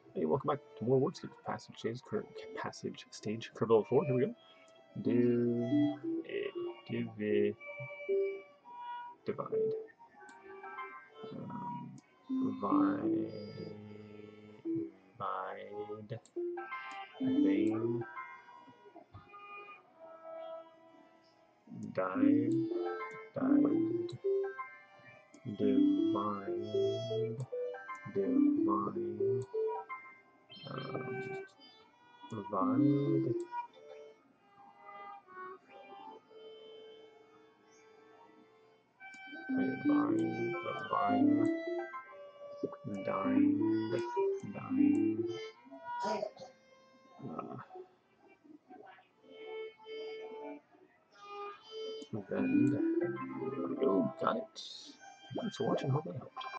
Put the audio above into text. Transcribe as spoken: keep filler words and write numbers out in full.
Hey, welcome back to more Wordscapes. Passage stage, cur passage stage, curve level four. Here we go. Div, div, divide. Um, vide, vide, vein, dive, dived, divide, divide, um, vide, vine, vine, dined, dined, uh, vend. Oh, got it. Thanks for watching. Hope that helped.